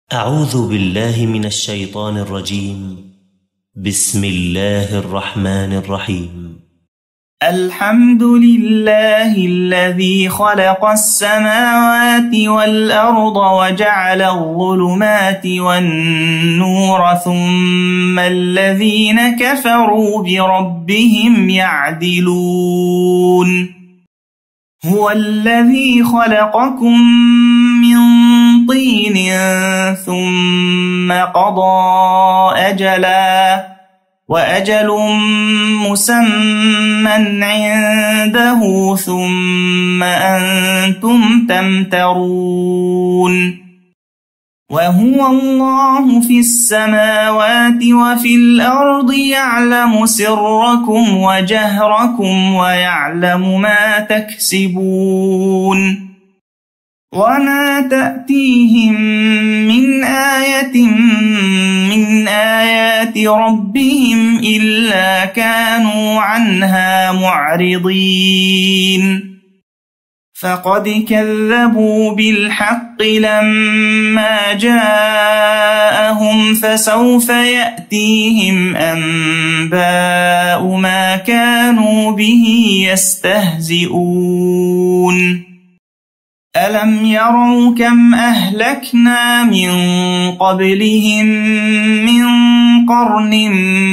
أعوذ بالله من الشيطان الرجيم. بسم الله الرحمن الرحيم. الحمد لله الذي خلق السماوات والأرض وجعل الظلمات والنور ثم الذين كفروا بربهم يعدلون. هو الذي خلقكم من طين ثم قضى أجلا وأجل مسمى عنده ثم أنتم تمترون. وهو الله في السماوات وفي الأرض يعلم سركم وجهركم ويعلم ما تكسبون. وما تأتيهم من آية من آيات ربهم إلا كانوا عنها معرضين. فقد كذبوا بالحق لما جاءهم فسوف يأتيهم أنباء ما كانوا به يستهزئون. ألم يروا كم أهلكنا من قبلهم من قرن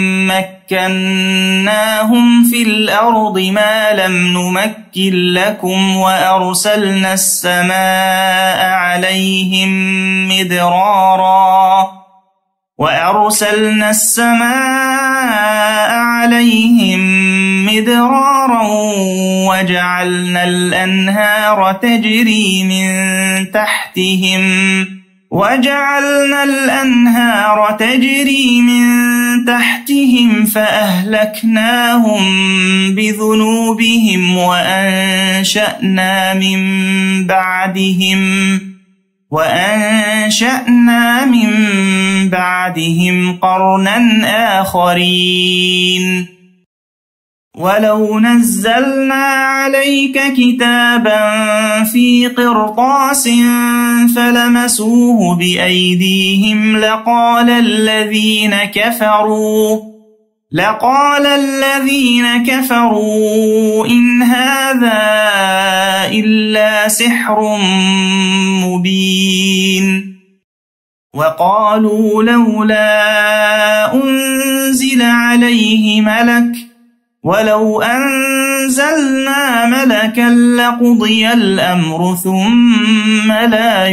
مكناهم في الأرض ما لم نمكن لكم وأرسلنا السماء عليهم مدرارا وجعلنا الأنهار تجري من تحتهم فأهلكناهم بذنوبهم وأنشأنا من بعدهم قرنا آخرين. ولو نزلنا عليك كتابا في قرطاس فلمسوه بأيديهم لقال الذين كفروا إن هذا إلا سحر مبين. وقالوا لولا أنزل عليه ملك ولو أنزلنا ملكا لقضي الأمر ثم لا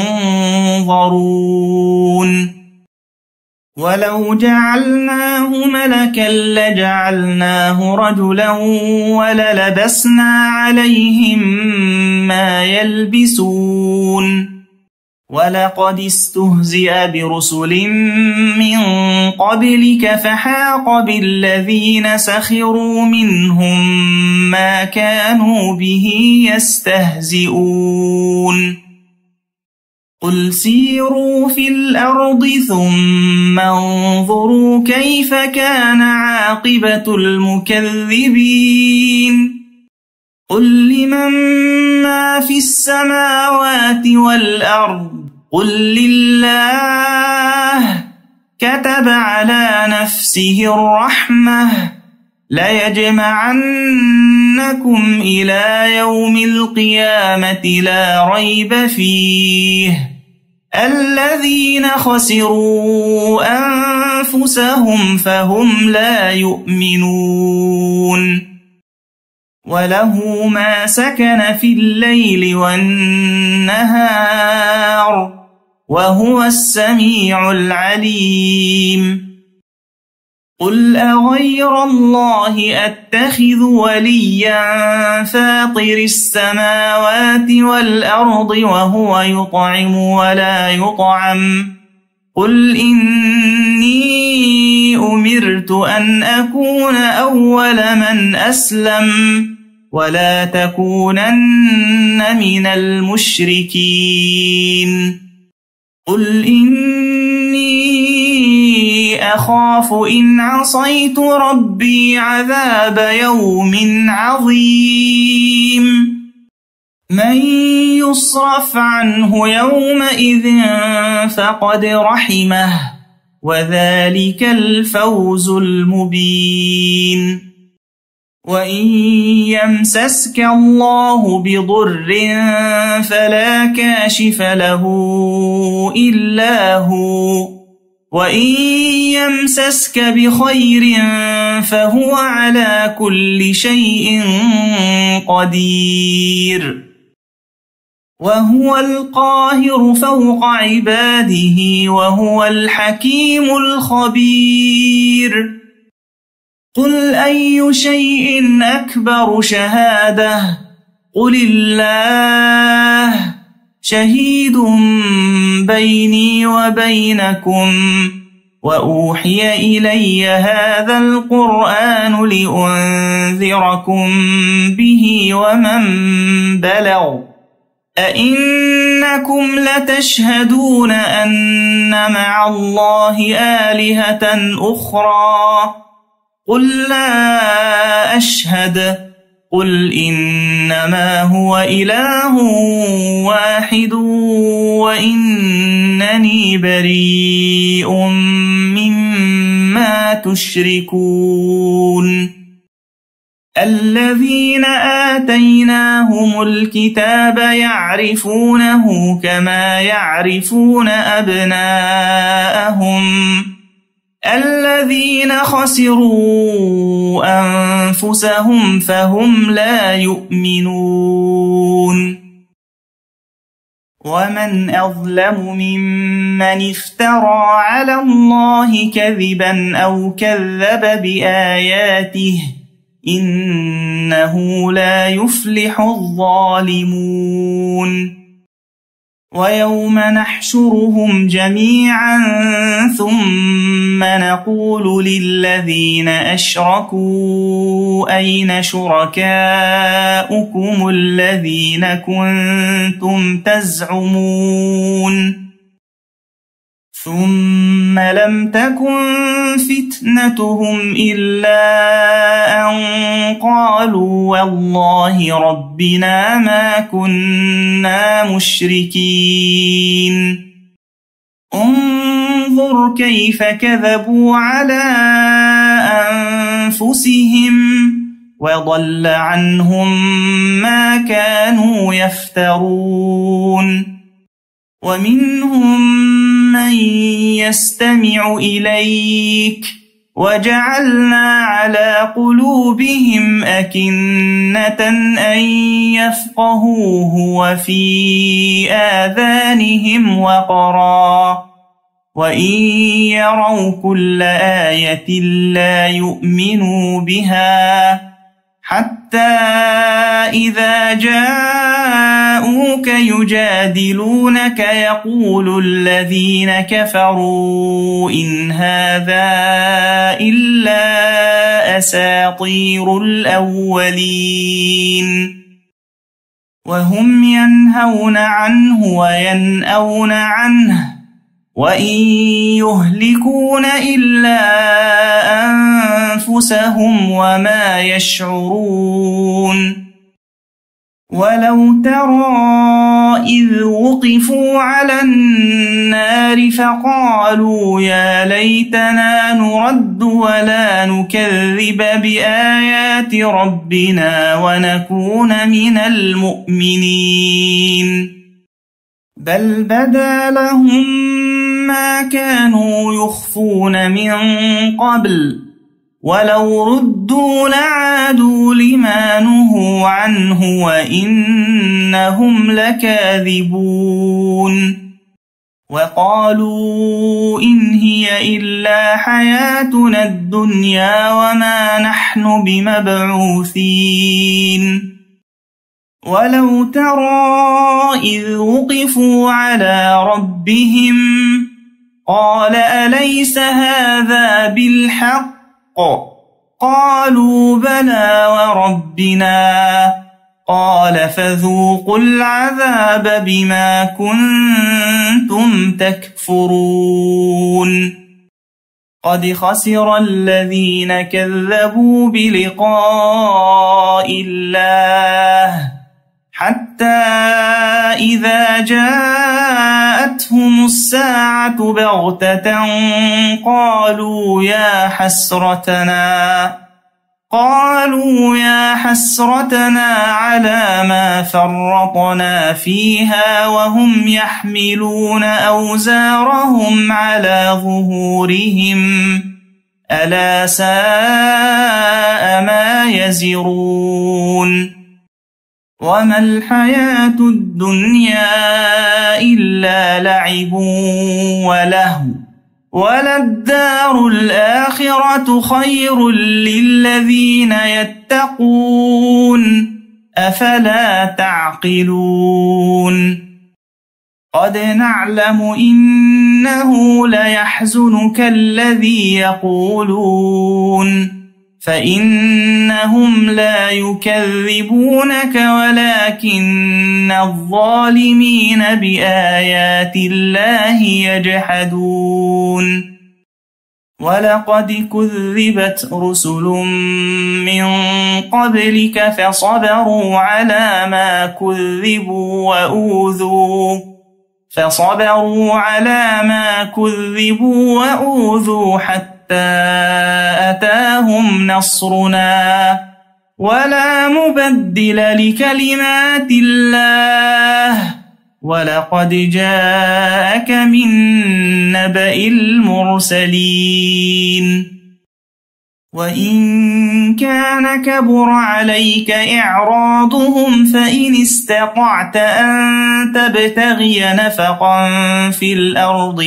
ينظرون. ولو جعلناه ملكا لجعلناه رجلا وللبسنا عليهم ما يلبسون. ولقد استهزئ برسل من قبلك فحاق بالذين سخروا منهم ما كانوا به يستهزئون. قل سيروا في الأرض ثم انظروا كيف كان عاقبة المكذبين. قل لمن ما في السماوات والأرض قل لله كتب على نفسه الرحمة ليجمعنكم إلى يوم القيامة لا ريب فيه الذين خسروا أنفسهم فهم لا يؤمنون. وله ما سكن في الليل والنهار وهو السميع العليم. قل أغير الله أتخذ وليا فاطر السماوات والأرض وهو يطعم ولا يطعم. قل إني أمرت أن أكون أول من أسلم ولا تكونن من المشركين. قل إني أخاف إن عصيت ربي عذاب يوم عظيم. من يصرف عنه يومئذ فقد رحمه وذلك الفوز المبين وإن يمسسك الله بضر فلا كاشف له إلا هو وإن يمسسك بخير فهو على كل شيء قدير وهو القاهر فوق عباده وهو الحكيم الخبير قل أي شيء أكبر شهادة قل الله شهيد بيني وبينكم وأوحي إلي هذا القرآن لأنذركم به ومن بلغ أئنكم لتشهدون أن مع الله آلهة أخرى قل لا أشهد قل إنما هو إله واحد وإنني بريء مما تشركون الذين آتيناهم الكتاب يعرفونه كما يعرفون أبناءهم الذين خسروا أنفسهم فهم لا يؤمنون ومن أظلم ممن افترى على الله كذبا أو كذب بآياته إنه لا يفلح الظالمون ويوم نحشرهم جميعا ثم نقول للذين أشركوا أين شركاؤكم الذين كنتم تزعمون ثم لم تكن فتنتهم إلا أن قالوا والله ربنا ما كنا مشركين انظر كيف كذبوا على أنفسهم وضل عنهم ما كانوا يفترون ومنهم من يستمع إليك وجعلنا على قلوبهم أكنة أن يفقهوه وفي آذانهم وقرا وإن يروا كل آية لا يؤمنوا بها حتى إذا جاءوك يجادلونك يقول الذين كفروا إن هذا إلا أساطير الأولين وهم ينهون عنه وينأون عنه وإن يهلكون إلا أنفسهم وما يشعرون ولو ترى إذ وقفوا على النار فقالوا يا ليتنا نرد ولا نكذب بآيات ربنا ونكون من المؤمنين بل بدا لهم ما كانوا يخفون من قبل ولو ردوا لعادوا لما نهوا عنه وإنهم لكاذبون وقالوا إن هي إلا حياتنا الدنيا وما نحن بمبعوثين ولو ترى إذ وقفوا على ربهم قال أليس هذا بالحق قالوا بلى وربنا قال فذوقوا العذاب بما كنتم تكفرون قد خسر الذين كذبوا بلقاء الله حتى إذا جاءتهم الساعة بغتة قالوا يا حسرتنا على ما فرطنا فيها وهم يحملون أوزارهم على ظهورهم ألا ساء ما يزرون وما الحياة الدنيا إلا لعب ولهو وللدار الآخرة خير للذين يتقون أفلا تعقلون قد نعلم إنه ليحزنك الذي يقولون فإنهم لا يكذبونك ولكن الظالمين بآيات الله يجحدون ولقد كذبت رسل من قبلك فصبروا على ما كذبوا وأوذوا حتى أتاهم نصرنا ولا مبدل لكلمات الله ولقد جاءك من نبأ المرسلين وإن كان كبر عليك إعراضهم فإن استطعت أن تبتغي نفقا في الأرض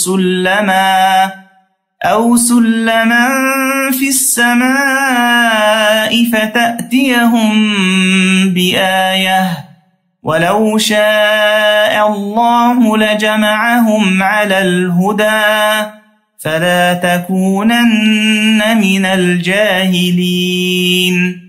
أو سلما في السماء فتأتيهم بآية ولو شاء الله لجمعهم على الهدى فلا تكونن من الجاهلين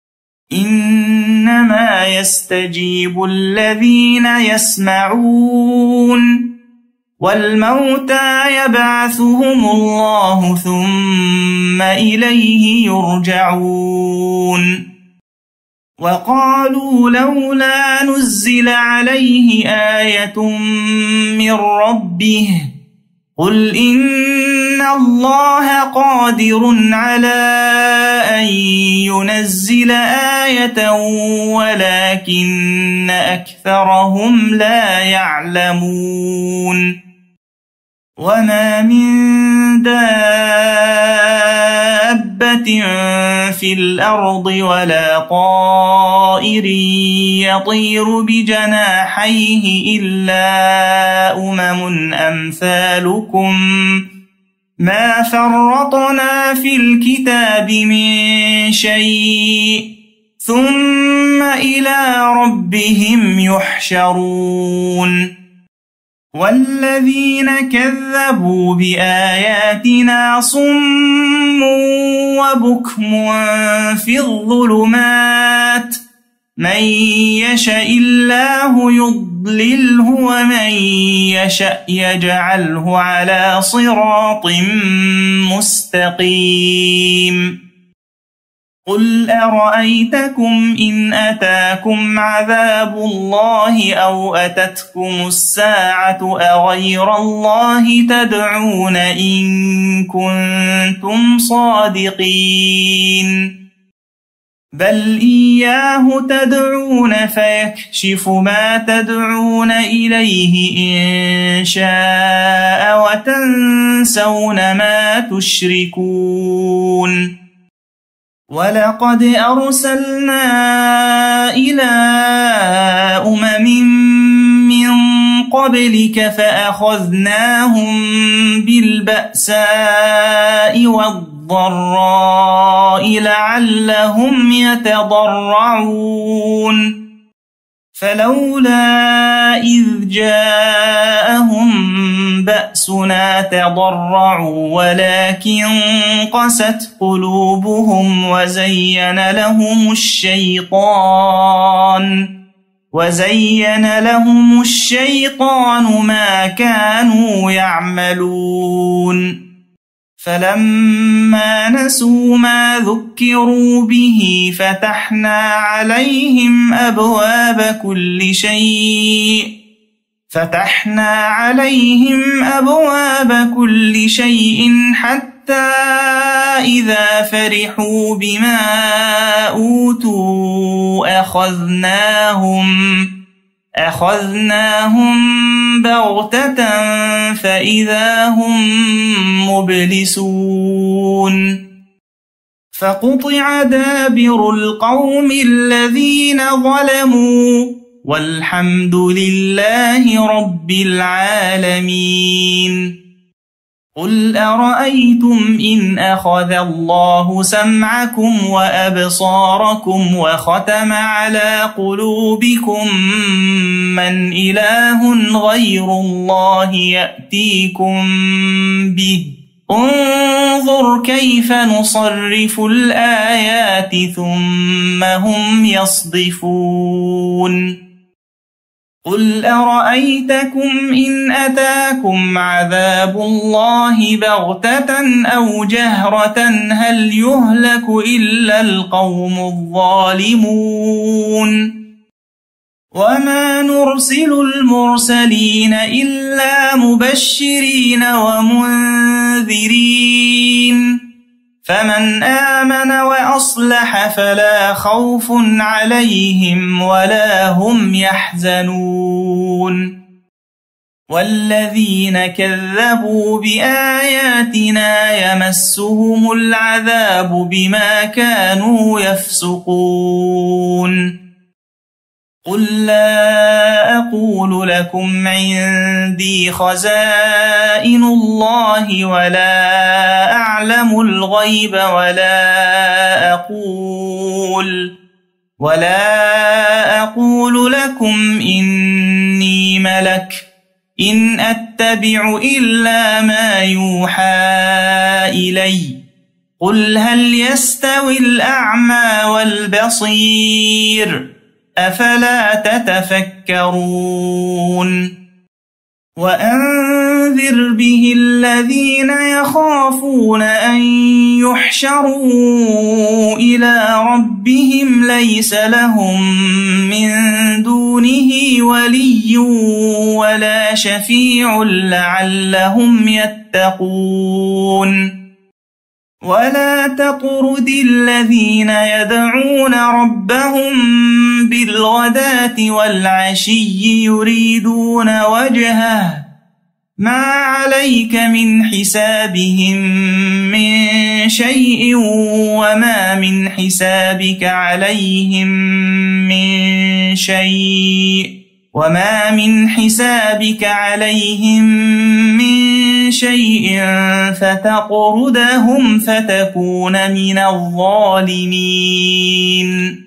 إنما يستجيب الذين يسمعون والموتى يبعثهم الله ثم إليه يرجعون وقالوا لولا نزل عليه آية من ربه قل إن الله قادر على أن ينزل آية ولكن أكثرهم لا يعلمون وما من دابة في الأرض ولا طائر يطير بجناحيه إلا أمثالكم ما فرطنا في الكتاب من شيء ثم إلى ربهم يحشرون والذين كذبوا بآياتنا صم وبكم في الظلمات من يشاء الله يضلله ومن يشاء يجعله على صراط مستقيم قل أرأيتكم إن أتاكم عذاب الله أو أتتكم الساعة أغير الله تدعون إن كنتم صادقين بل إياه تدعون فيكشف ما تدعون إليه إن شاء وتنسون ما تشركون ولقد أرسلنا إلى من قبلك فأخذناهم بالبأساء والضراء لعلهم يتضرعون فلولا إذ جاءهم بأسنا تضرعوا ولكن قست قلوبهم وزين لهم الشيطان ما كانوا يعملون فلما نسوا ما ذكروا به فتحنا عليهم أبواب كل شيء حتى إذا فرحوا بما أوتوا أخذناهم بغتة فإذا هم مبلسون فقطع دابر القوم الذين ظلموا والحمد لله رب العالمين. قل أرأيتم إن أخذ الله سمعكم وأبصاركم وختم على قلوبكم من إله غير الله يأتيكم به انظر كيف نصرف الآيات ثم هم يصدفون. قل أرأيتكم إن أتاكم عذاب الله بغتة أو جهرة هل يهلك إلا القوم الظالمون. وما نرسل المرسلين إلا مبشرين ومنذرين فمن آمن وأصلح فلا خوف عليهم ولا هم يحزنون. والذين كذبوا بآياتنا يمسهم العذاب بما كانوا يفسقون. قل لا أقول لكم عندي خزائن الله ولا أعلم الغيب ولا أقول لكم إني ملك إن أتبع إلا ما يوحى إلي قل هل يستوي الأعمى والبصير أفلا تتفكرون. وأنذر به الذين يخافون أن يحشروا إلى ربهم ليس لهم من دونه ولي ولا شفيع لعلهم يتقون. ولا تطرد الذين يدعون ربهم بالغداة والعشي يريدون وجهه ما عليك من حسابهم من شيء وما من حسابك عليهم من شيء فتطردهم فتكون من الظالمين.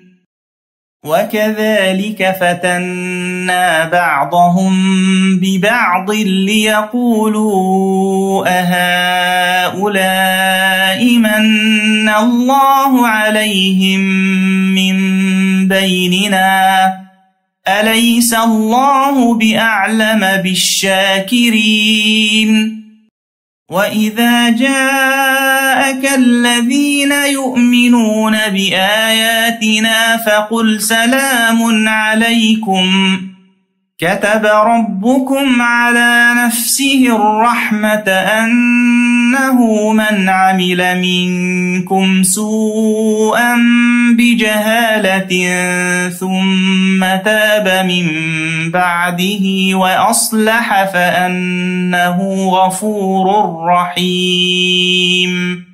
وكذلك فتنا بعضهم ببعض ليقولوا أهؤلاء من الله عليهم من بيننا أليس الله بأعلم بالشاكرين. وإذا جاءك الذين يؤمنون بآياتنا فقل سلام عليكم كتب ربكم على نفسه الرحمة أنه من عمل منكم سوءا بجهالة ثم تاب من بعده وأصلح فأنه غفور رحيم.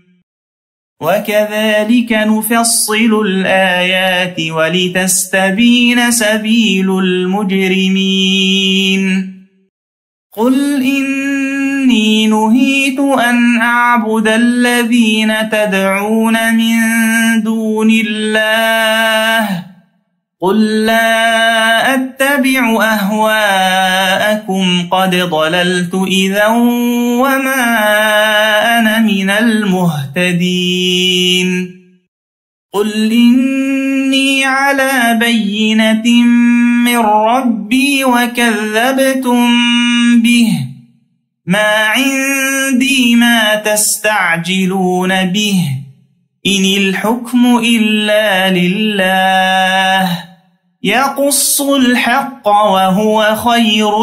وكذلك نفصل الآيات ولتستبين سبيل المجرمين. قل إني نهيت أن أعبد الذين تدعون من دون الله قل لا أتبع أهواءكم قد ضللت إذا وما أنا من المهتدين. قل إني على بينة من ربي وكذبتم به ما عندي ما تستعجلون به إن الحكم إلا لله يقص الحق وهو خير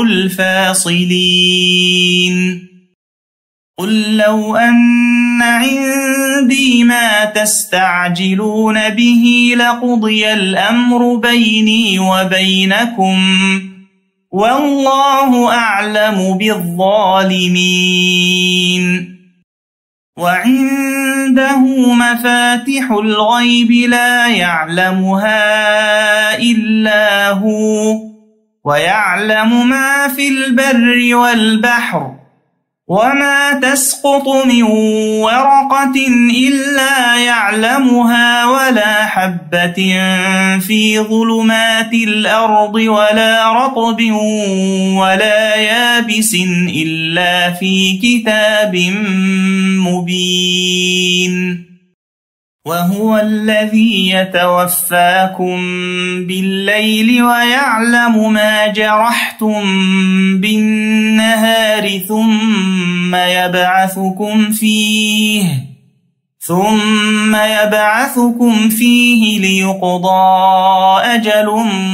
الفاصلين قل لو أن عندي ما تستعجلون به لقضي الأمر بيني وبينكم والله أعلم بالظالمين وعنده مفاتح الغيب لا يعلمها إلا هو ويعلم ما في البر والبحر وما تسقط من ورقة إلا يعلمها ولا حبة في ظلمات الأرض ولا رطب ولا يابس إلا في كتاب مبين وهو الذي يتوفاكم بالليل ويعلم ما جرحتم بالنهار ثم يبعثكم فيه ليقضى أجل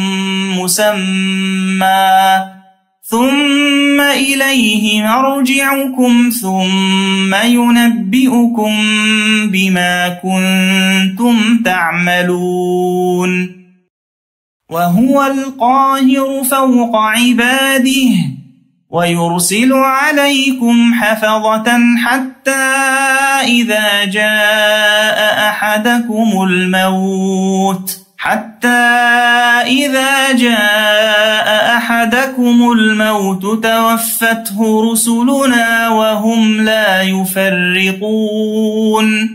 مسمى ثم إليه مرجعكم ثم ينبئكم بما كنتم تعملون وهو القاهر فوق عباده ويرسل عليكم حفظة حتى إذا جاء أحدكم الموت توفته رسلنا وهم لا يفرطون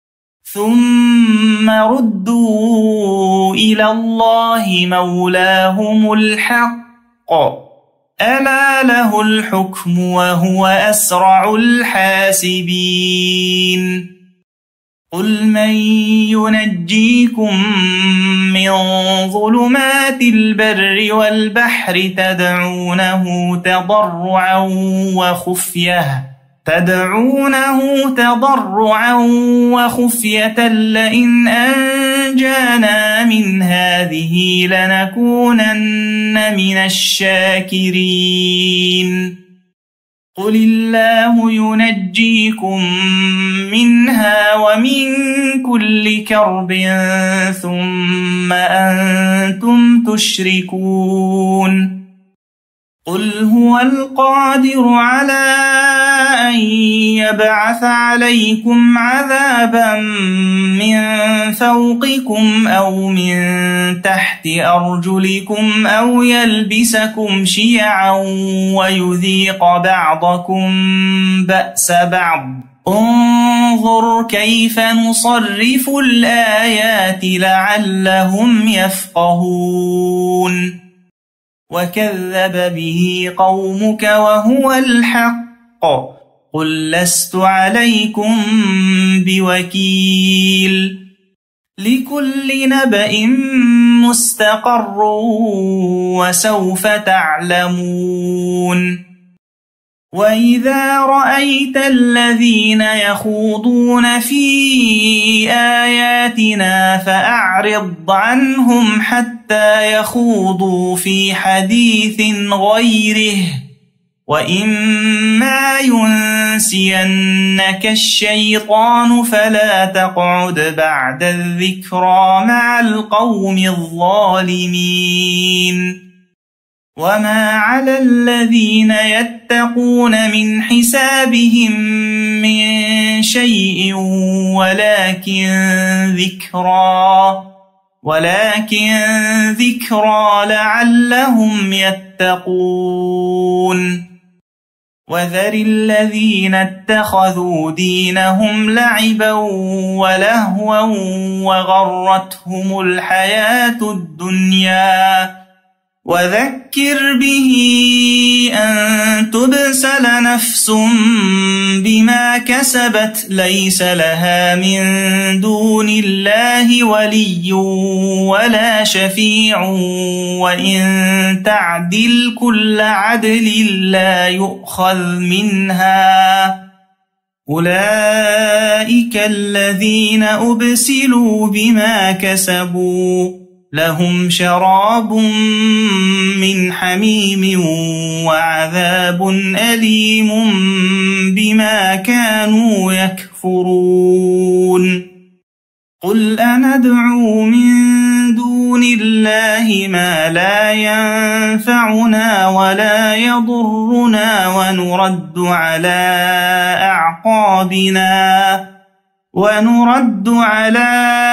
ثم ردوا إلى الله مولاهم الحق ألا له الحكم وهو أسرع الحاسبين قل من ينجيكم من ظلمات البر والبحر تدعونه تضرعا وخفية لئن أنجانا من هذه لنكونن من الشاكرين قل الله ينجيكم منها ومن كل كرب ثم أنتم تشركون قل هو القادر على أن يبعث عليكم عذابا من فوقكم أو من تحت أرجلكم أو يلبسكم شيعا ويذيق بعضكم بأس بعض انظر كيف نصرف الآيات لعلهم يفقهون وكذب به قومك وهو الحق قل لست عليكم بوكيل لكل نبأ مستقر وسوف تعلمون وإذا رأيت الذين يخوضون في آياتنا فأعرض عنهم حتى يخوضوا في حديث غيره وإما ينسينك الشيطان فلا تقعد بعد الذكرى مع القوم الظالمين وما على الذين يتقون من حسابهم من شيء ولكن ذكرى لعلهم يتقون وذر الذين اتخذوا دينهم لعبا ولهوا وغرتهم الحياة الدنيا وذكر به أن تبسل نفس بما كسبت ليس لها من دون الله ولي ولا شفيع وإن تعدل كل عدل لا يؤخذ منها أولئك الذين أبسلوا بما كسبوا لهم شراب من حميم وعذاب أليم بما كانوا يكفرون قل أندعو من دون الله ما لا ينفعنا ولا يضرنا ونرد على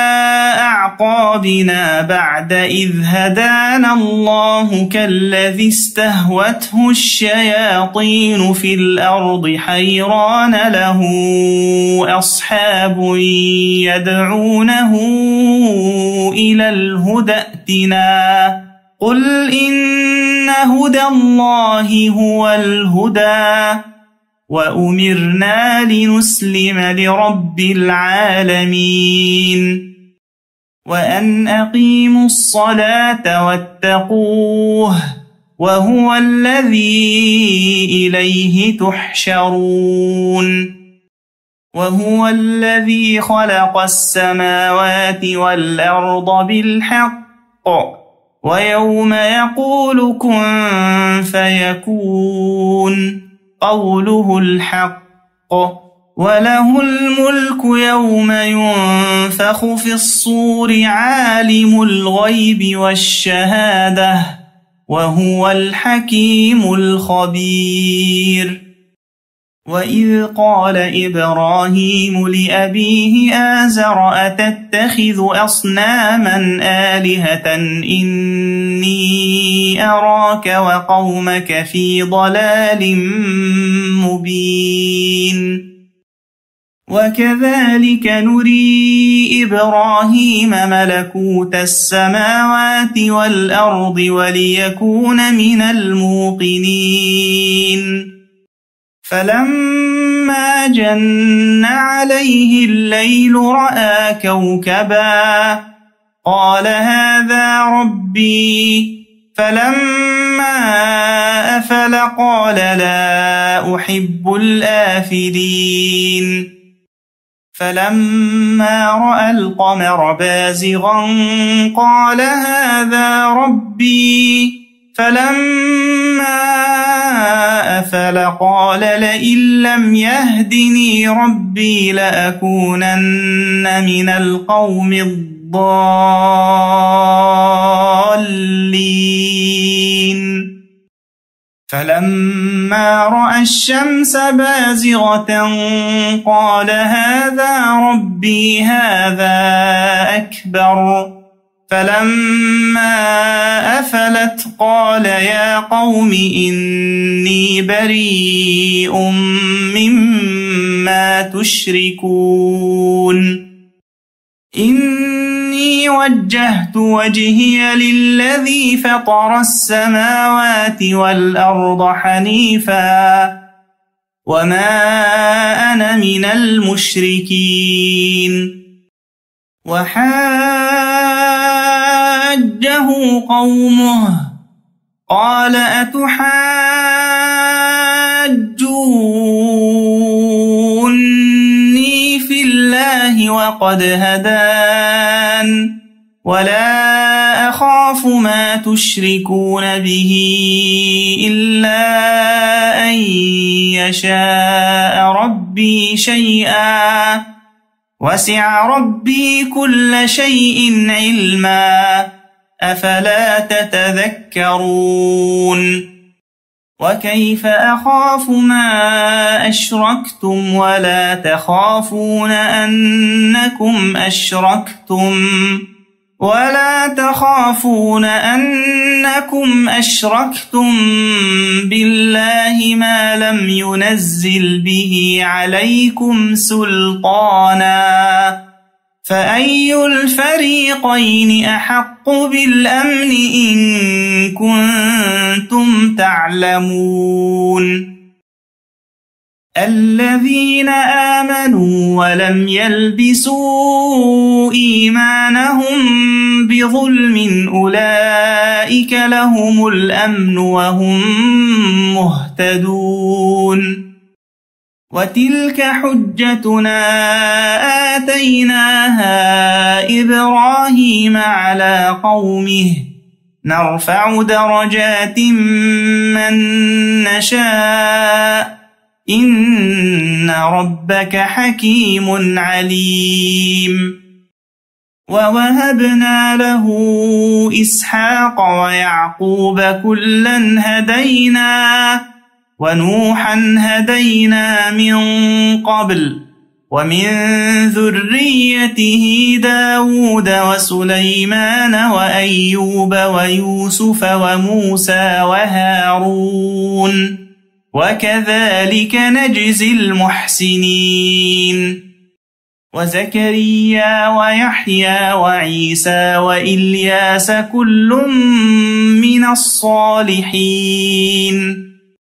أعقابنا بعد إذ هدانا الله كالذي استهوته الشياطين في الأرض حيران له أصحاب يدعونه إلى الهدى ائتنا قل إن هدى الله هو الهدى وأمرنا لنسلم لرب العالمين وأن أقيموا الصلاة واتقوه وهو الذي إليه تحشرون وهو الذي خلق السماوات والأرض بالحق ويوم يقول كن فيكون قوله الحق وله الملك يوم ينفخ في الصور عالم الغيب والشهادة وهو الحكيم الخبير وإذ قال إبراهيم لأبيه آزر أتتخذ أصناما آلهة إني أراك وقومك في ضلال مبين وكذلك نري إبراهيم ملكوت السماوات والأرض وليكون من الموقنين فلما جن عليه الليل رأى كوكبا قال هذا ربي فلما أفل قال لا أحب الآفلين فلما رأى القمر بازغا قال هذا ربي فلما أفل قال لئن لم يهدني ربي لأكونن من القوم الضالين فلما رأى الشمس بازغة قال هذا ربي هذا أكبر فلما أفلت قال يا قوم إني بريء مما تشركون إني وجهت وجهي للذي فطر السماوات والأرض حنيفا وما أنا من المشركين وحاجه قومه قال أتحاجوني في الله وقد هدان ولا أخاف ما تشركون به إلا أن يشاء ربي شيئا وسع ربي كل شيء علما أفلا تتذكرون وكيف أخاف ما أشركتم ولا تخافون أنكم أشركتم بالله ما لم ينزل به عليكم سلطانا فأي الفريقين أحق بالأمن إن كنتم تعلمون الذين آمنوا ولم يلبسوا إيمانهم بظلم أولئك لهم الأمن وهم مهتدون وتلك حجتنا آتيناها إبراهيم على قومه نرفع درجات من نشاء إن ربك حكيم عليم ووهبنا له إسحاق ويعقوب كلا هدينا ونوحا هدينا من قبل ومن ذريته داود وسليمان وأيوب ويوسف وموسى وهارون وكذلك نجزي المحسنين وزكريا ويحيى وعيسى وإلياس كل من الصالحين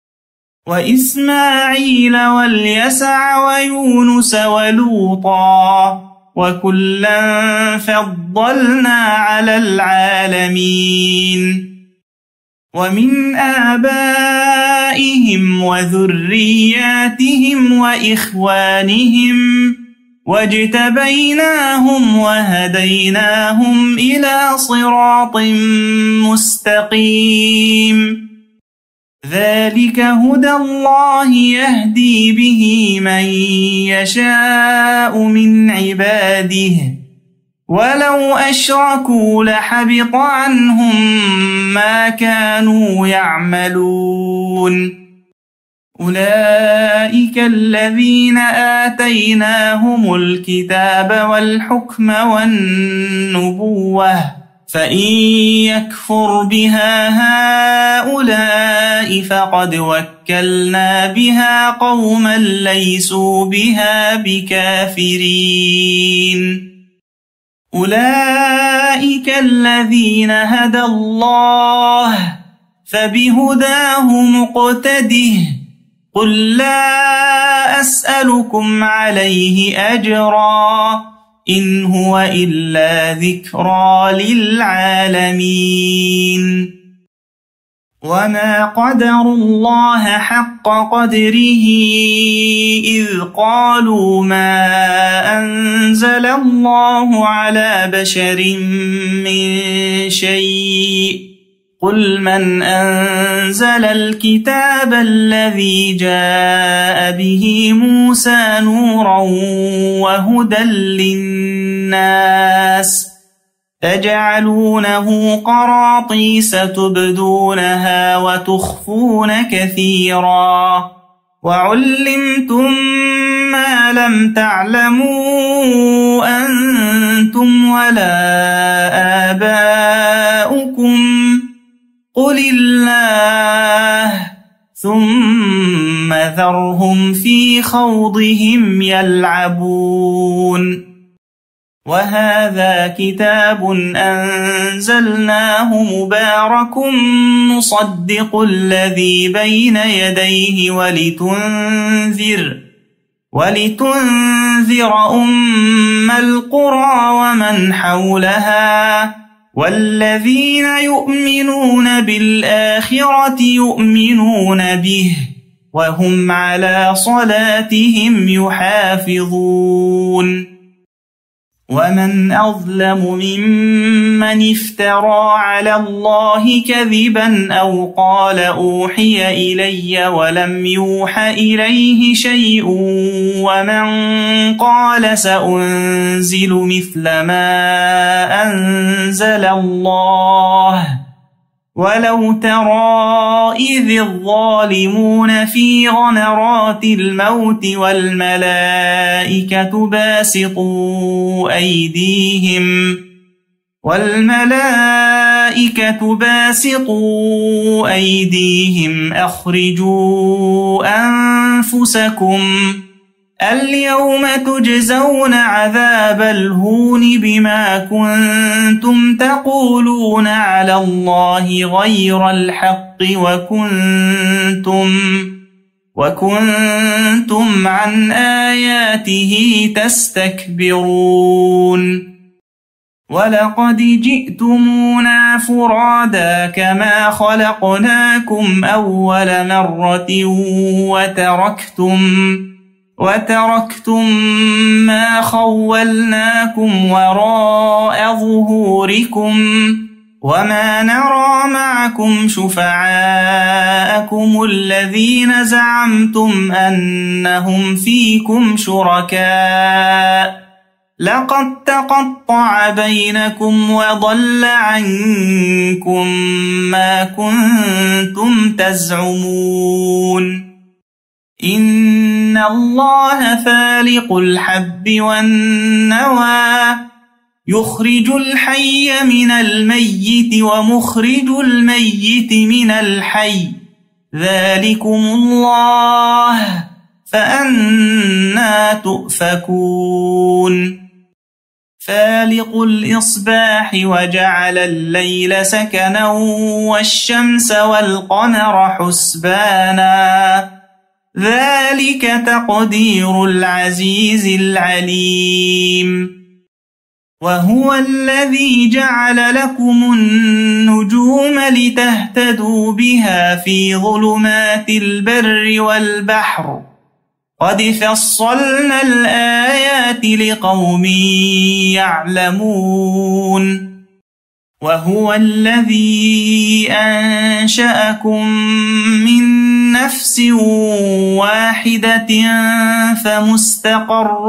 وإسماعيل واليسع ويونس ولوطا وكلا فضلنا على العالمين ومن آبائهم وذرياتهم وإخوانهم واجتبيناهم وهديناهم إلى صراط مستقيم ذلك هدى الله يهدي به من يشاء من عباده ولو أشركوا لحبط عنهم ما كانوا يعملون أولئك الذين آتيناهم الكتاب والحكم والنبوة فإن يكفر بها هؤلاء فقد وكلنا بها قوما ليسوا بها بكافرين أولئك الذين هدى الله فبهداه مقتده قل لا أسألكم عليه أجرا إن هو إلا ذكرى للعالمين وما قدروا الله حق قدره إذ قالوا ما أنزل الله على بشر من شيء قل من أنزل الكتاب الذي جاء به موسى نورا وهدى للناس تجعلونه قراطيس تبدونها وتخفون كثيرا وعلمتم ما لم تعلموا أنتم ولا آباؤكم قل الله ثم ذرهم في خوضهم يلعبون وهذا كتاب أنزلناه مبارك مصدق الذي بين يديه ولتنذر أم القرى ومن حولها والذين يؤمنون بالآخرة يؤمنون به وهم على صلاتهم يحافظون ومن أظلم ممن افترى على الله كذبا أو قال أوحي إلي ولم يوح إليه شيء ومن قال سأنزل مثل ما أنزل الله ولو ترى إذ الظالمون في غمرات الموت والملائكة باسطوا أيديهم أخرجوا أنفسكم اليوم تجزون عذاب الهون بما كنتم تقولون على الله غير الحق وكنتم عن آياته تستكبرون ولقد جئتمونا فرادا كما خلقناكم أول مرة وتركتم ما خولناكم وراء ظهوركم وما نرى معكم شفعاءكم الذين زعمتم أنهم فيكم شركاء لقد تقطع بينكم وضل عنكم ما كنتم تزعمون إن الله فالق الحب والنوى يخرج الحي من الميت ومخرج الميت من الحي ذلكم الله فأنى تؤفكون فالق الإصباح وجعل الليل سكنا والشمس والقمر حسبانا ذلك تقدير العزيز العليم وهو الذي جعل لكم النجوم لتهتدوا بها في ظلمات البر والبحر قد فصلنا الآيات لقوم يعلمون وهو الذي أنشأكم من نفس واحدة فمستقر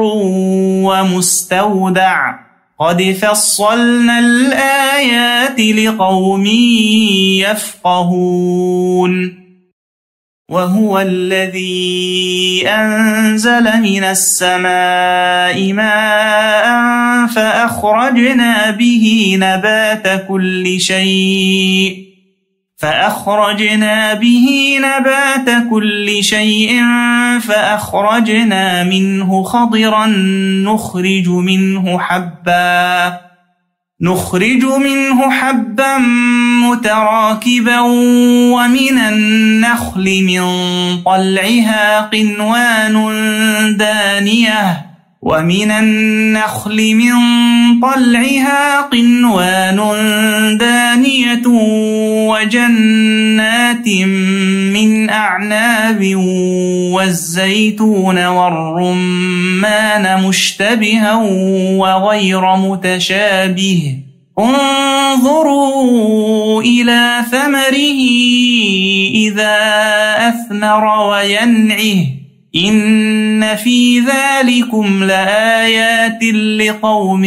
ومستودع قد فصلنا الآيات لقوم يفقهون وهو الذي أنزل من السماء ماء فأخرجنا به نبات كل شيء فأخرجنا منه خضرا نخرج منه حبا متراكبا ومن النخل من طلعها قنوان دانية وجنات من أعناب والزيتون والرمان مشتبها وغير متشابه انظروا إلى ثمره إذا أثمر وينعه إن في ذلكم لآيات لقوم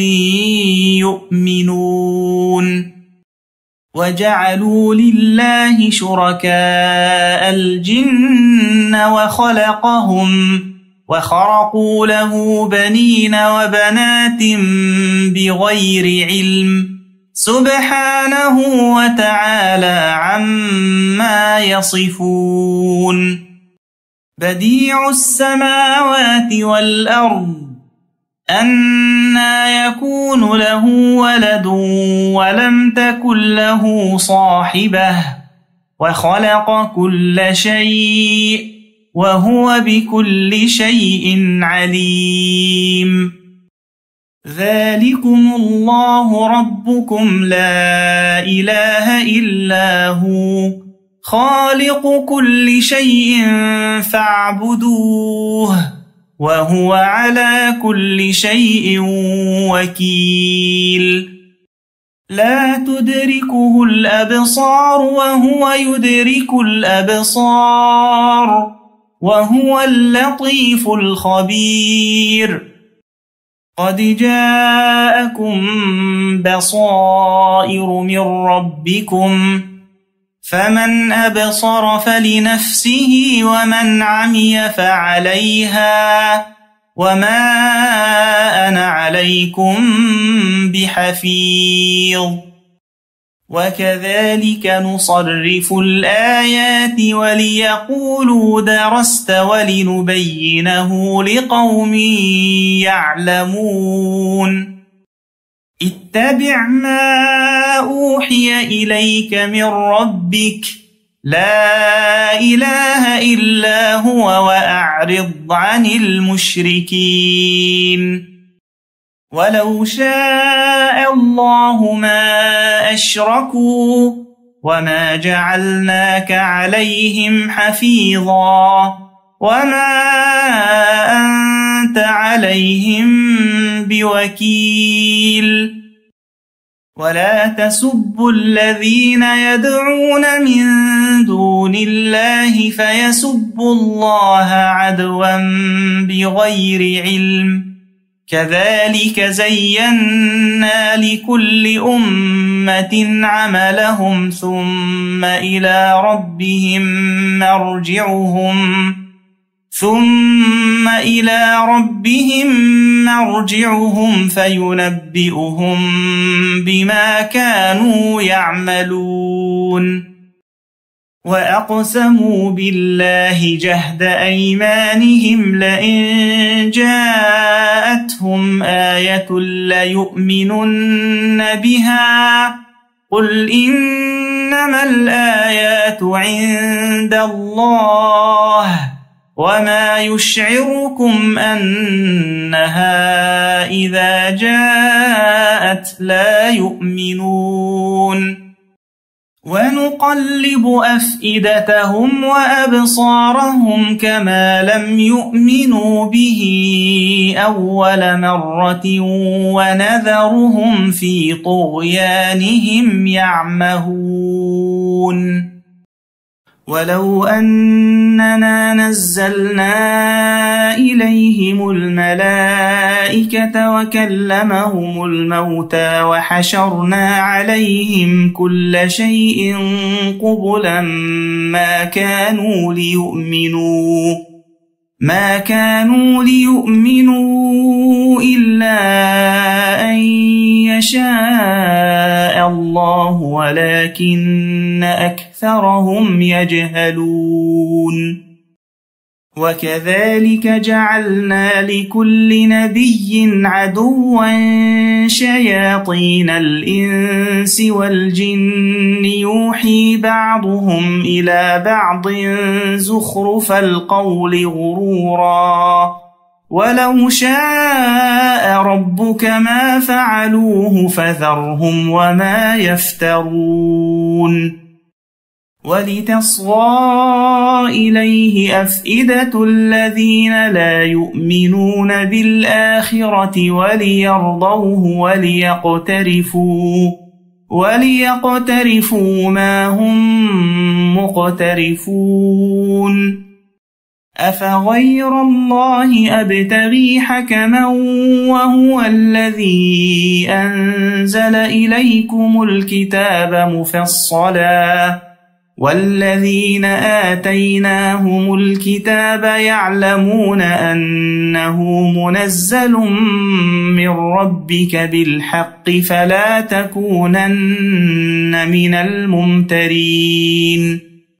يؤمنون وجعلوا لله شركاء الجن وخلقهم وخرقوا له بنين وبنات بغير علم سبحانه وتعالى عما يصفون بديع السماوات والأرض أنى يكون له ولد ولم تكن له صاحبة وخلق كل شيء وهو بكل شيء عليم ذلكم الله ربكم لا إله إلا هو خالق كل شيء فاعبدوه وهو على كل شيء وكيل لا تدركه الأبصار وهو يدرك الأبصار وهو اللطيف الخبير قد جاءكم بصائر من ربكم فمن أبصر فلنفسه ومن عمي فعليها وما أنا عليكم بحفيظ وكذلك نصرف الآيات وليقولوا درست ولنبينه لقوم يعلمون اتبع ما أوحي إليك من ربك لا إله إلا هو وأعرض عن المشركين ولو شاء الله ما أشركوا وما جعلناك عليهم حفيظا وما أنت عليهم بوكيل ولا تسبوا الذين يدعون من دون الله فيسبوا الله عدوا بغير علم كذلك زينا لكل أمة عملهم ثم إلى ربهم مرجعهم فينبئهم بما كانوا يعملون وأقسموا بالله جهد أيمانهم لئن جاءتهم آية ليؤمنن بها قل إنما الآيات عند الله وما يشعركم أنها إذا جاءت لا يؤمنون ونقلب أفئدتهم وأبصارهم كما لم يؤمنوا به أول مرة ونذرهم في طغيانهم يعمهون ولو أننا نزلنا إليهم الملائكة وكلمهم الموتى وحشرنا عليهم كل شيء قبلا ما كانوا ليؤمنوا إلا أن يشاء الله ولكن أكثرهم يجهلون وكذلك جعلنا لكل نبي عدوا شياطين الإنس والجن يوحي بعضهم إلى بعض زخرف القول غرورا ولو شاء ربك ما فعلوه فذرهم وما يفترون ولتصغى إليه أفئدة الذين لا يؤمنون بالآخرة وليرضوه وليقترفوا ما هم مقترفون أفغير الله أبتغي حكما وهو الذي أنزل إليكم الكتاب مفصلا والذين آتيناهم الكتاب يعلمون أنه منزل من ربك بالحق فلا تكونن من الممترين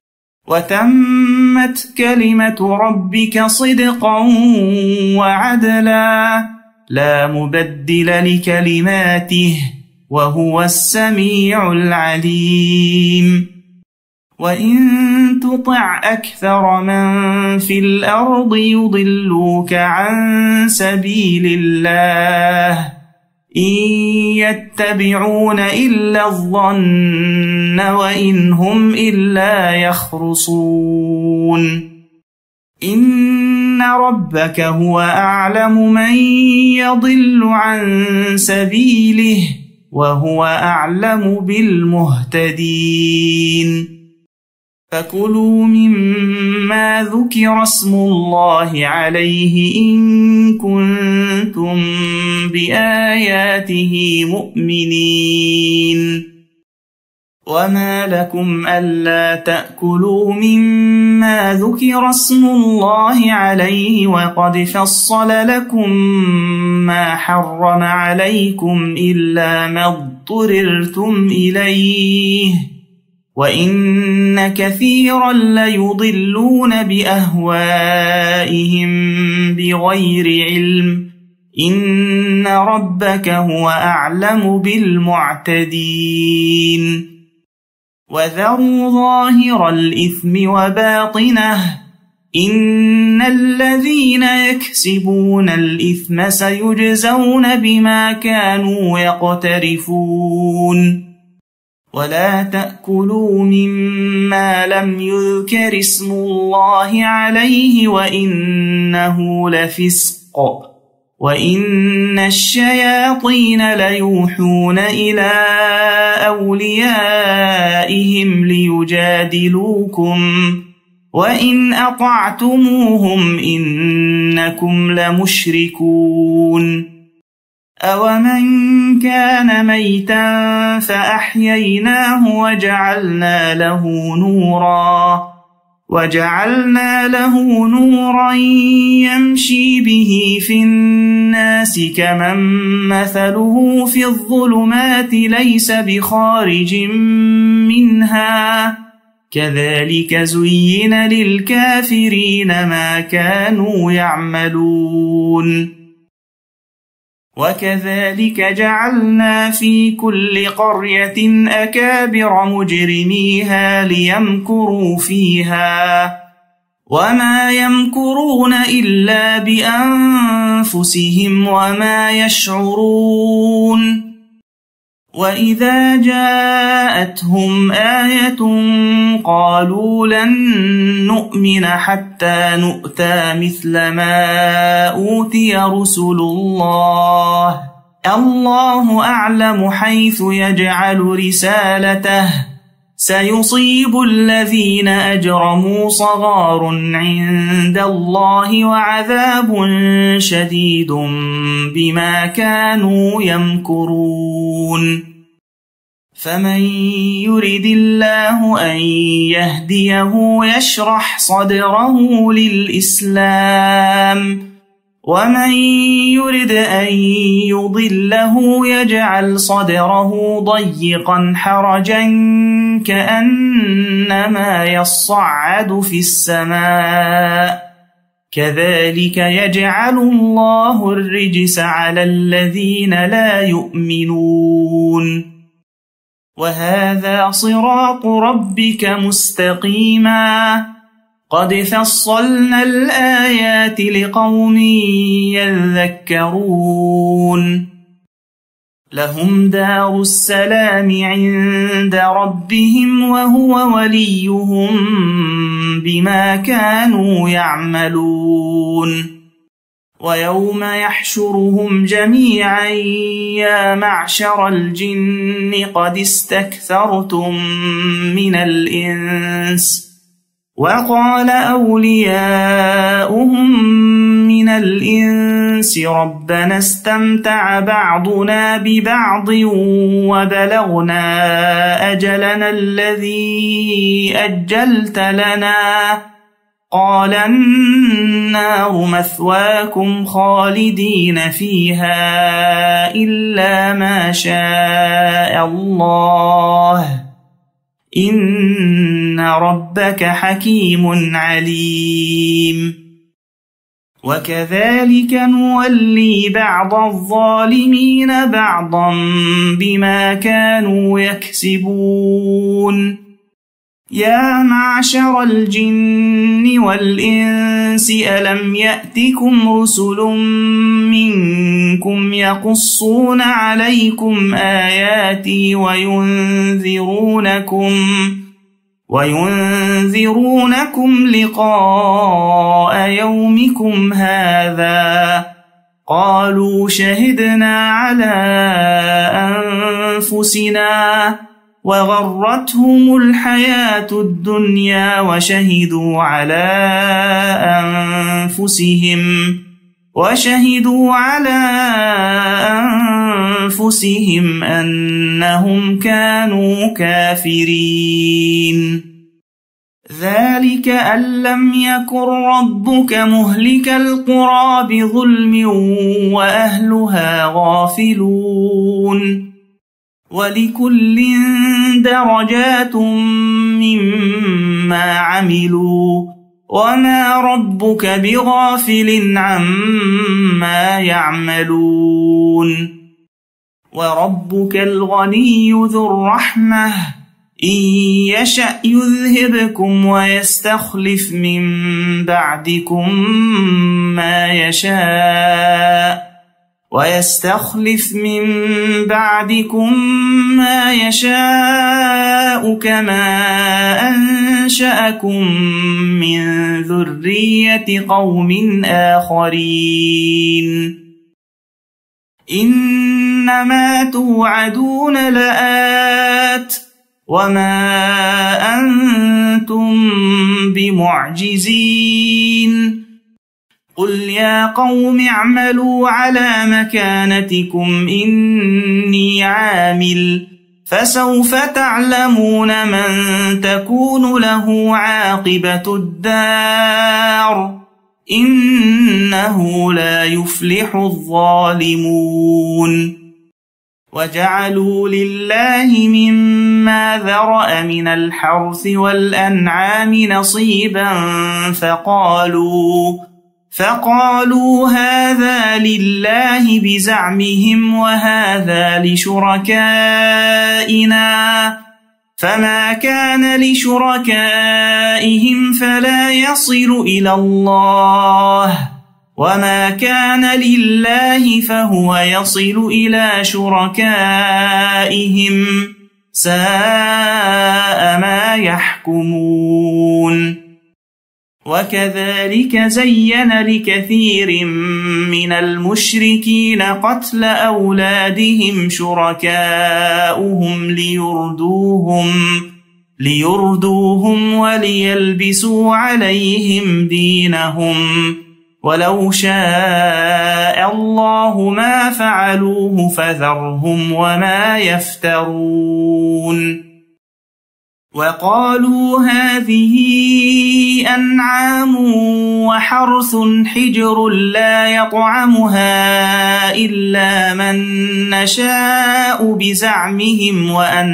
وتمت كلمة ربك صدقا وعدلا لا مبدل لكلماته وهو السميع العليم وإن تطع أكثر من في الأرض يضلوك عن سبيل الله إن يتبعون إلا الظن وإن هم إلا يخرصون إن ربك هو أعلم من يضل عن سبيله وهو أعلم بالمهتدين فكلوا مما ذكر اسم الله عليه إن كنتم بآياته مؤمنين وما لكم ألا تأكلوا مما ذكر اسم الله عليه وقد فصل لكم ما حرم عليكم إلا ما اضطررتم إليه وإن كثيرا ليضلون بأهوائهم بغير علم إن ربك هو أعلم بالمعتدين وذروا ظاهر الإثم وباطنه إن الذين يكسبون الإثم سيجزون بما كانوا يقترفون ولا تأكلوا مما لم يذكر اسم الله عليه وإنه لفسق وإن الشياطين ليوحون إلى أوليائهم ليجادلوكم وإن أطعتموهم إنكم لمشركون أومن كان ميتا فأحييناه وجعلنا له نورا يمشي به في الناس كمن مثله في الظلمات ليس بخارج منها كذلك زين للكافرين ما كانوا يعملون وكذلك جعلنا في كل قرية أكابر مجرميها ليمكروا فيها وما يمكرون إلا بأنفسهم وما يشعرون وإذا جاءتهم آية قالوا لن نؤمن حتى نؤتى مثل ما أوتي رسل الله أعلم حيث يجعل رسالته سيصيب الذين أجرموا صغار عند الله وعذاب شديد بما كانوا يمكرون فمن يرد الله أن يهديه يشرح صدره للإسلام ومن يرد أن يضله يجعل صدره ضيقا حرجا كأنما يصعد في السماء كذلك يجعل الله الرجس على الذين لا يؤمنون وهذا صراط ربك مستقيما قد فصلنا الآيات لقوم يذكرون لهم دار السلام عند ربهم وهو وليهم بما كانوا يعملون ويوم يحشرهم جميعا يا معشر الجن قد استكثرتم من الإنس وقال أولياؤهم من الإنس ربنا استمتع بعضنا ببعض وبلغنا أجلنا الذي أجلت لنا قال النار مثواكم خالدين فيها إلا ما شاء الله إن ربك حكيم عليم وكذلك نولي بعض الظالمين بعضا بما كانوا يكسبون يا معشر الجن والإنس ألم يأتكم رسل منكم يقصون عليكم آياتي وينذرونكم لقاء يومكم هذا قالوا شهدنا على أنفسنا وغرتهم الحياة الدنيا وشهدوا على أنفسهم وشهدوا على أنفسهم أنهم كانوا كافرين. ذلك أن لم يكن ربك مهلك القرى بظلم وأهلها غافلون. ولكل درجات مما عملوا وما ربك بغافل عما يعملون. وربك الغني ذو الرحمة إن يشأ يذهبكم ويستخلف من بعدكم ما يشاء كما أنشأكم من ذرية قوم آخرين. إنما توعدون لآت وما أنتم بمعجزين. قل يا قوم اعملوا على مكانتكم إني عامل فسوف تعلمون من تكون له عاقبة الدار إنه لا يفلح الظالمون. وجعلوا لله مما ذرأ من الحرث والأنعام نصيبا فقالوا هذا لله بزعمهم وهذا لشركائنا فما كان لشركائهم فلا يصل إلى الله وما كان لله فهو يصل إلى شركائهم ساء ما يحكمون. وكذلك زين لكثير من المشركين قتل أولادهم شركاؤهم ليردوهم وليلبسوا عليهم دينهم ولو شاء الله ما فعلوه فذرهم وما يفترون. وقالوا هذه أنعام وحرث حجر لا يطعمها إلا من نشاء بزعمهم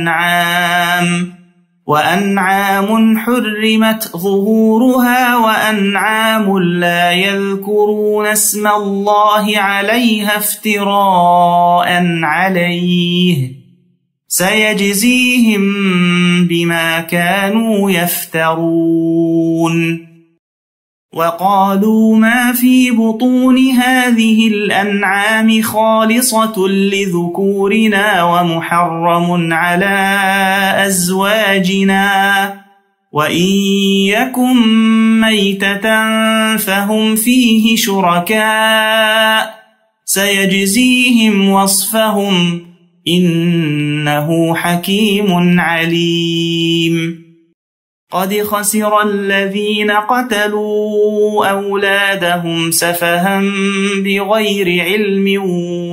وأنعام حرمت ظهورها وأنعام لا يذكرون اسم الله عليها افتراء عليه سيجزيهم بما كانوا يفترون. وقالوا ما في بطون هذه الأنعام خالصة لذكورنا ومحرم على أزواجنا وإن يكن ميتة فهم فيه شركاء سيجزيهم وصفهم إنه حكيم عليم. قد خسر الذين قتلوا أولادهم سفها بغير علم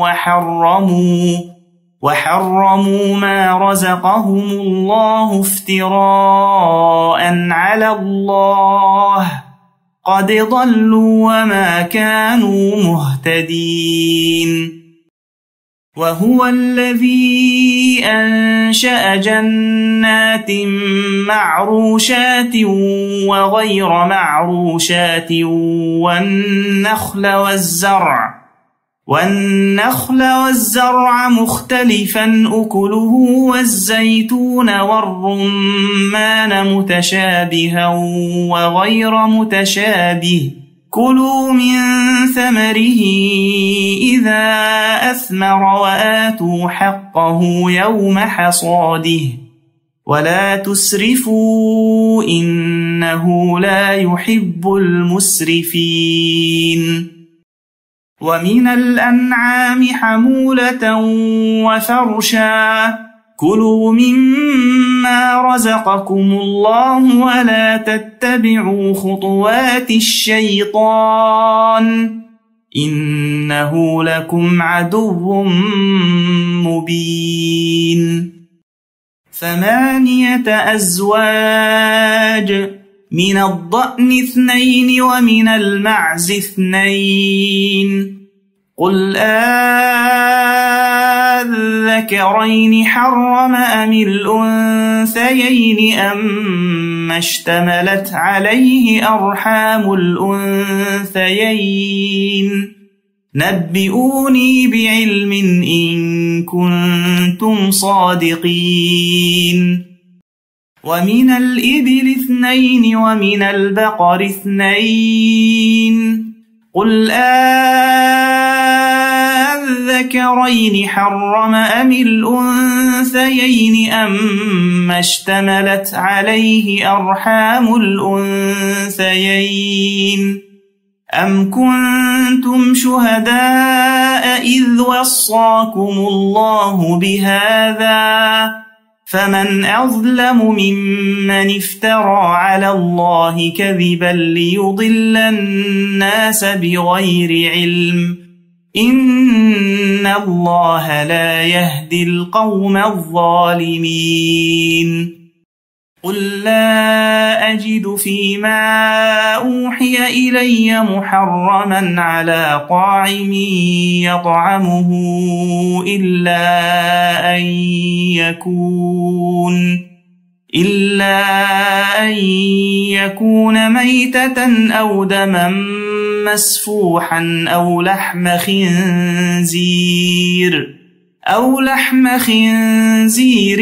وحرموا ما رزقهم الله افتراء على الله قد ضلوا وما كانوا مهتدين. وهو الذي أنشأ جنات معروشات وغير معروشات والنخل والزرع مختلفا أكله والزيتون والرمان متشابها وغير متشابه كلوا من ثمره إذا أثمر وآتوا حقه يوم حصاده ولا تسرفوا إنه لا يحب المسرفين. ومن الأنعام حمولة وفرشا كلوا مما رزقكم الله ولا تتبعوا خطوات الشيطان إنه لكم عدو مبين 8 أزواج من الضأن 2 ومن المعز 2 قل أذكرين حرم أم الأنثيين أم اشتملت عليه أرحام الأنثيين نبئوني بعلم إن كنتم صادقين ومن الإبل 2 ومن البقر 2 قل أذكرين حرم أم الأنثيين أم اشتملت عليه أرحام الأنثيين أم كنتم شهداء إذ وصاكم الله بهذا فمن أظلم ممن افترى على الله كذبا ليضل الناس بغير علم إن الله لا يهدي القوم الظالمين قل لا أجد فيما أوحي إلي محرما على طاعم يطعمه إلا أن يكون ميتة أو دما مسفوحا أو لحم خنزير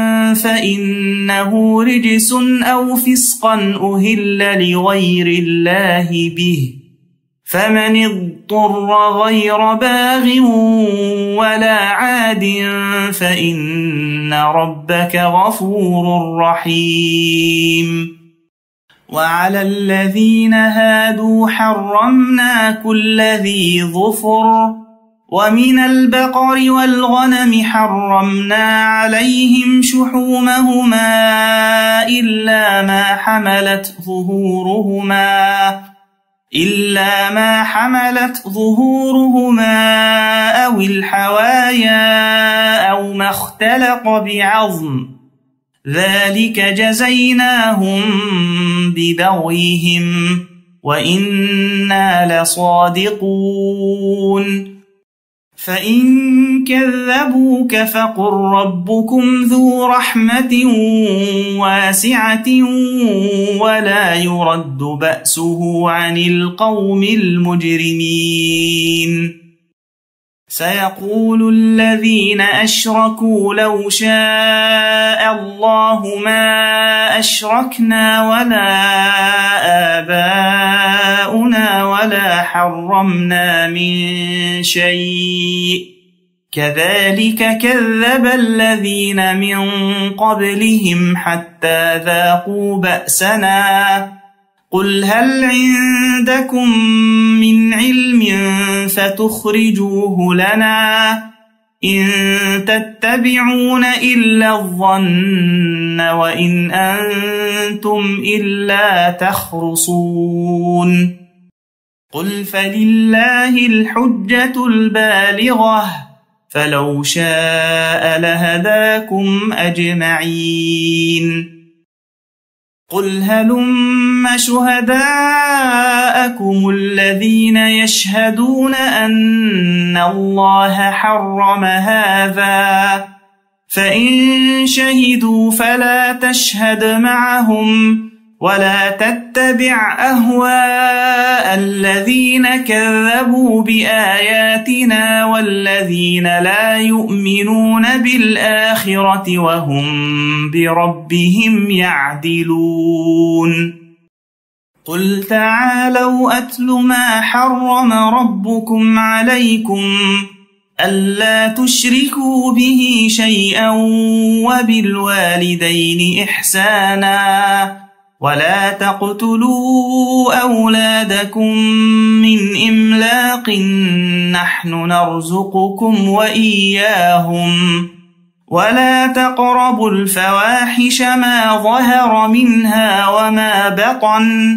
فإنه رجس أو فسقا أهل لغير الله به فمن اضطر غير باغ ولا عاد فإن ربك غفور رحيم وعلى الذين هادوا حرمنا كل ذي ظفر ومن البقر والغنم حرمنا عليهم شحومهما إلا ما حملت ظهورهما أو الحوايا أو ما اختلط بعظم ذلك جزيناهم ببغيهم وإنا لصادقون فإن كذبوك فقل ربكم ذو رحمة واسعة ولا يرد بأسه عن القوم المجرمين سيقول الذين أشركوا لو شاء الله ما أشركنا ولا آباؤنا ولا حرمنا من شيء كذلك كذب الذين من قبلهم حتى ذاقوا بأسنا قل هل عندكم من علم فتخرجوه لنا إن تتبعون إلا الظن وإن أنتم إلا تخرصون قل فلله الحجة البالغة فلو شاء لهداكم أجمعين قل هلم شهداءكم الذين يشهدون أن الله حرم هذا فإن شهدوا فلا تشهد معهم ولا تتبع أهواء الذين كذبوا بآياتنا والذين لا يؤمنون بالآخرة وهم بربهم يعدلون قل تعالوا أتل ما حرم ربكم عليكم ألا تشركوا به شيئا وبالوالدين إحسانا ولا تقتلوا أولادكم من إملاق نحن نرزقكم وإياهم ولا تقربوا الفواحش ما ظهر منها وما بطن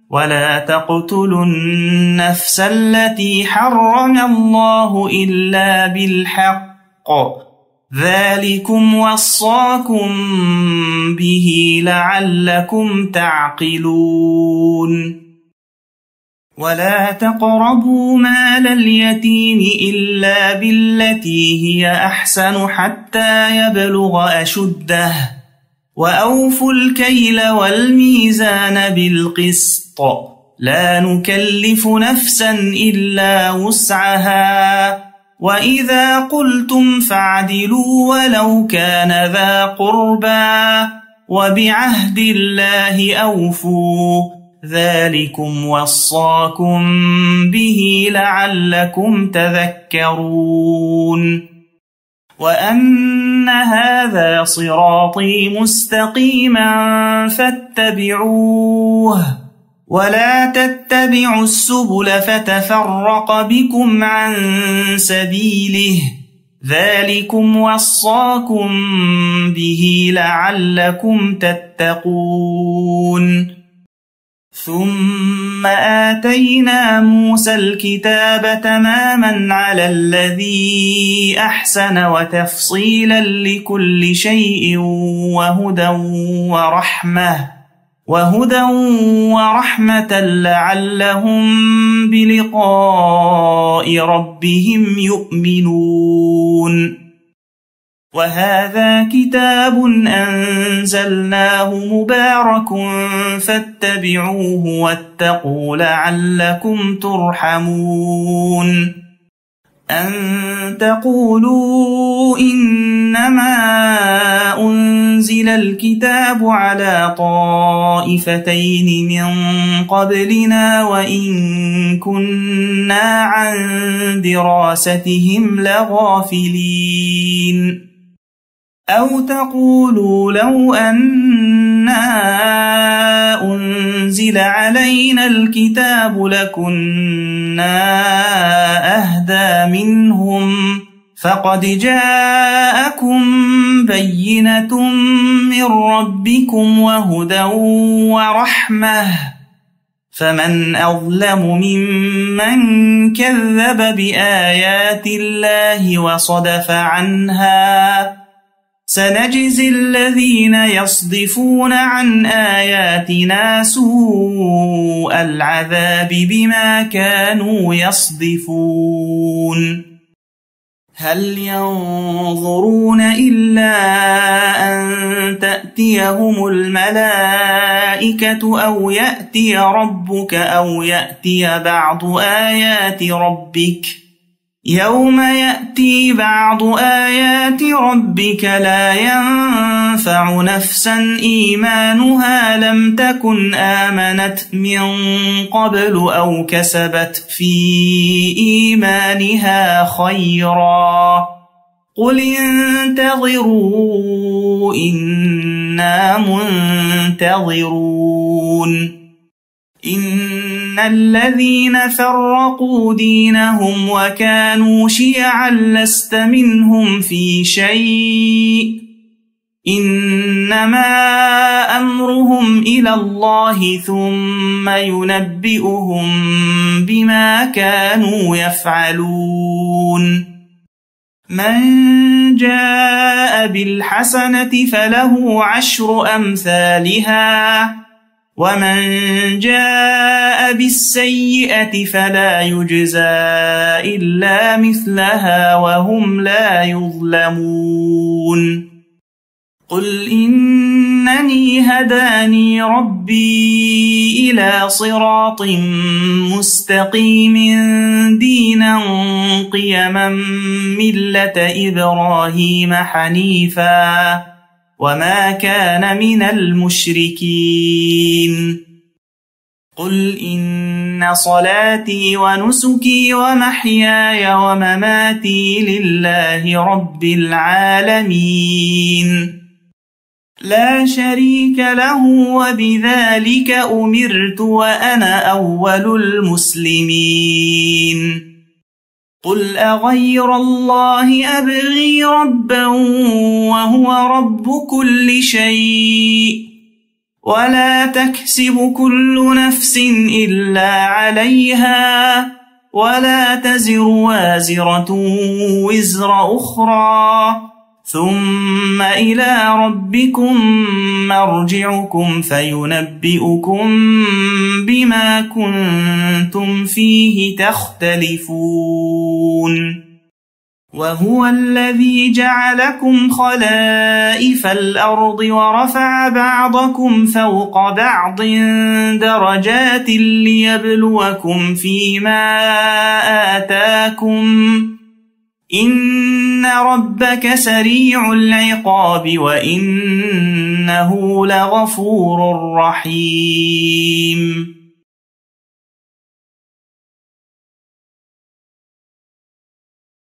ولا تقتلوا النفس التي حرم الله إلا بالحق ذلكم وصاكم به لعلكم تعقلون ولا تقربوا مال اليتيم إلا بالتي هي أحسن حتى يبلغ أشده وأوفوا الكيل والميزان بالقسط لا نكلف نفسا إلا وسعها وإذا قلتم فاعدلوا ولو كان ذا قربى وبعهد الله أوفوا ذلكم وصاكم به لعلكم تذكرون وأن هذا صراطي مستقيما فاتبعوه ولا تتبعوا السبل فتفرق بكم عن سبيله ذلكم وصاكم به لعلكم تتقون ثم آتينا موسى الكتاب تماما على الذي أحسن وتفصيلا لكل شيء وهدى ورحمة لعلهم بلقاء ربهم يؤمنون وهذا كتاب أنزلناه مبارك فاتبعوه واتقوا لعلكم ترحمون أن تقولوا إنما أنزل الكتاب على طائفتين من قبلنا وإن كنا عن دراستهم لغافلين أو تقولوا لو أنا أنزل علينا الكتاب لكنا أهدى منهم فقد جاءكم بينة من ربكم وهدى ورحمة فمن أظلم ممن كذب بآيات الله وصدف عنها سنجزي الذين يصدفون عن آياتنا سوء العذاب بما كانوا يصدفون هل ينظرون إلا أن تأتيهم الملائكة أو يأتي ربك أو يأتي بعض آيات ربك يوم يأتي بعض آيات ربك لا ينفع نفسا إيمانها لم تكن آمنت من قبل أو كسبت في إيمانها خيرا قل انتظروا إنا منتظرون إن الذين فرقوا دينهم وكانوا شيعا لست منهم في شيء إنما أمرهم إلى الله ثم ينبئهم بما كانوا يفعلون من جاء بالحسنة فله عشر أمثالها ومن جاء بالسيئة فلا يجزى إلا مثلها وهم لا يظلمون قل إنني هداني ربي إلى صراط مستقيم دينا قيما ملة إبراهيم حنيفا وما كان من المشركين قل إن صلاتي ونسكي ومحياي ومماتي لله رب العالمين لا شريك له وبذلك أمرت وأنا أول المسلمين قل أغير الله أبغي ربا وهو رب كل شيء ولا تكسب كل نفس إلا عليها ولا تزر وازرة وزر أخرى ثم إلى ربكم مرجعكم فينبئكم بما كنتم فيه تختلفون وهو الذي جعلكم خلائف الأرض ورفع بعضكم فوق بعض درجات ليبلوكم فيما آتاكم إن ربك سريع العقاب وإنه لغفور رحيم